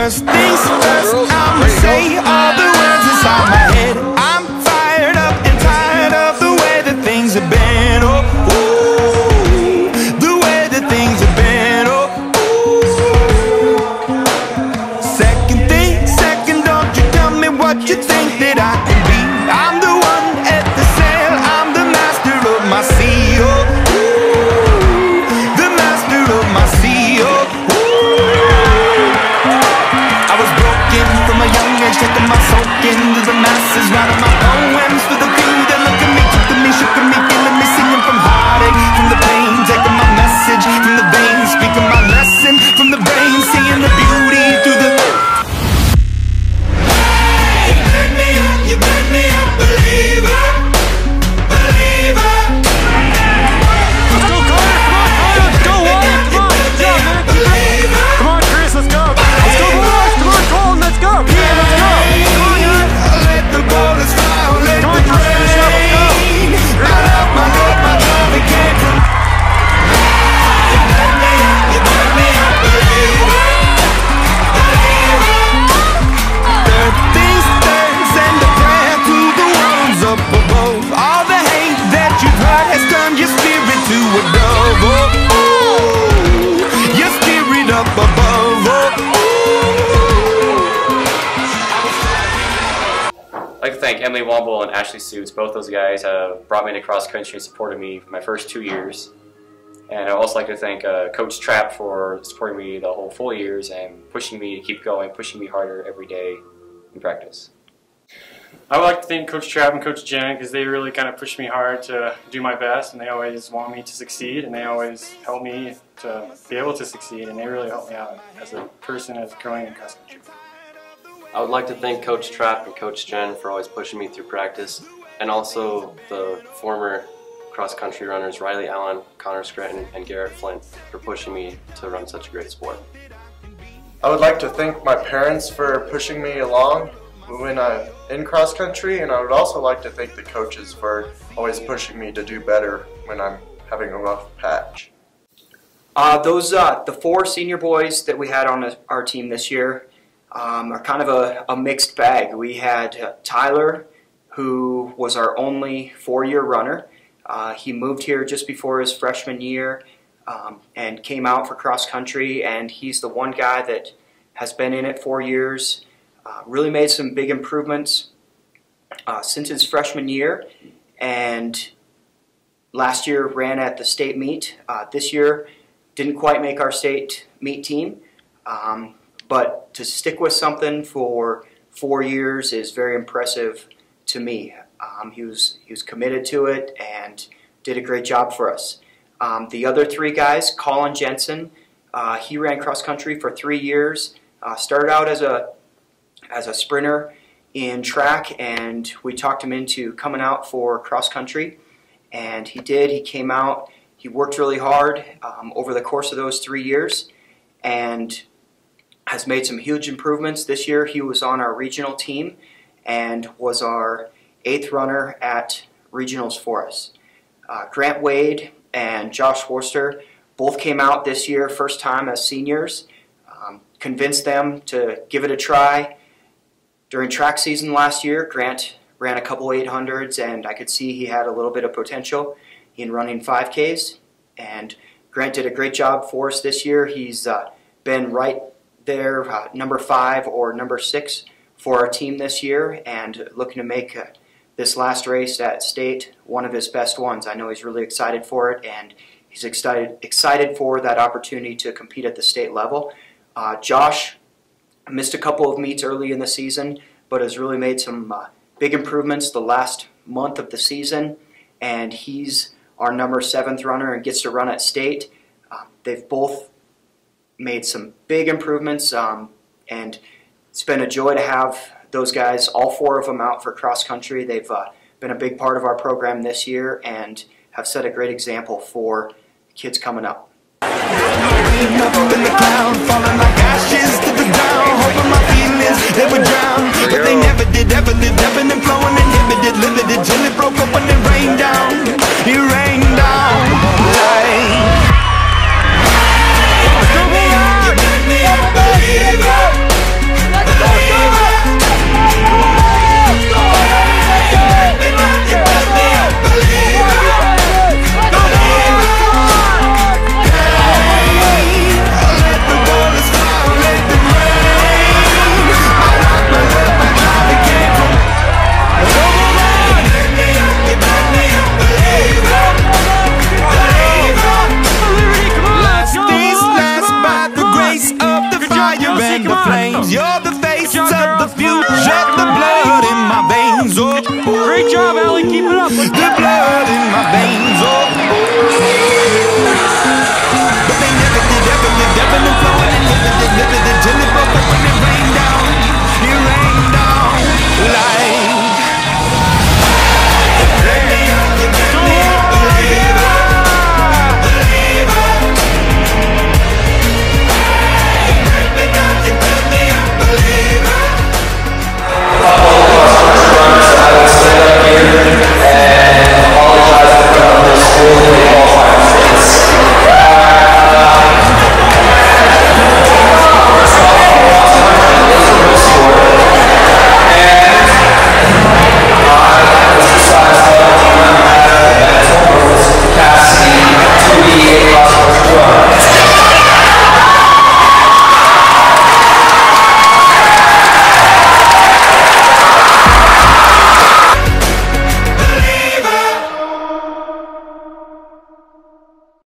First things first, I'ma say all the words inside my head. I'm fired up and tired of the way that things have been. Oh, ooh, the way that things have been. Oh, ooh. Second thing, second, don't you tell me what you think that I can be. I'm the one at the sail, I'm the master of my sea. Oh, ooh, the master of my sea. Oh, from a young age, taking my soul into the masses, writing my poems for the few that look at me, took to me, shook at me, feeling me, singing from heartache, from the pain, taking my message from the veins, speaking my lesson from the brain, seeing the beauty through the. Hey, you burn me up, believer, believer. Let's go, Colin, come on, let's go, Wyatt, come on, come on, Chris, let's go. Let's go, boys, come on, Colin, let's go. Yeah, let's go. Come on, guys. Let the bullets fly, let Come on, the Chris, let's go. rain. My love, my love, it can't come. You burn me up, believer, believer. Third things third, send a prayer to the ones up above. All the hate that you've heard has turned your spirit to a dove. Oh, oh, your spirit up above. Oh, oh. I'd like to thank Emily Womble and Ashley Suits. Both those guys have brought me to cross country and supported me for my first 2 years. And I'd also like to thank Coach Trapp for supporting me the whole 4 years and pushing me to keep going, pushing me harder every day in practice. I would like to thank Coach Trapp and Coach Jen because they really kind of pushed me hard to do my best, and they always want me to succeed, and they always help me to be able to succeed, and they really helped me out as a person as growing in cross country. I would like to thank Coach Trapp and Coach Jen for always pushing me through practice, and also the former cross-country runners Riley Allen, Connor Scranton, and Garrett Flint for pushing me to run such a great sport. I would like to thank my parents for pushing me along when I'm in cross country, and I would also like to thank the coaches for always pushing me to do better when I'm having a rough patch. The 4 senior boys that we had on our team this year are kind of a mixed bag. We had Tyler, who was our only 4-year runner. He moved here just before his freshman year and came out for cross country, and he's the one guy that has been in it 4 years, really made some big improvements since his freshman year, and last year ran at the state meet. This year didn't quite make our state meet team, but to stick with something for 4 years is very impressive to me. He was committed to it and did a great job for us. The other 3 guys, Colin Jensen, he ran cross country for 3 years. Started out as a sprinter in track, and we talked him into coming out for cross country, and he did. He came out. He worked really hard over the course of those 3 years, and has made some huge improvements. This year he was on our regional team and was our 8th runner at regionals for us. Grant Wade and Josh Worcester both came out this year, first time as seniors. Convinced them to give it a try. During track season last year, Grant ran a couple 800s, and I could see he had a little bit of potential in running 5Ks. And Grant did a great job for us this year. He's been right there, number 5 or number 6 for our team this year, and looking to make this last race at state one of his best ones. I know he's really excited for it, and he's excited for that opportunity to compete at the state level. Josh missed a couple of meets early in the season, but has really made some big improvements the last month of the season, and he's our number 7th runner and gets to run at state. They've both made some big improvements, and it's been a joy to have those guys, all 4 of them, out for cross country. They've been a big part of our program this year and have set a great example for kids coming up. Up in the cloud, falling like ashes to the ground, hoping my feelings they would drown.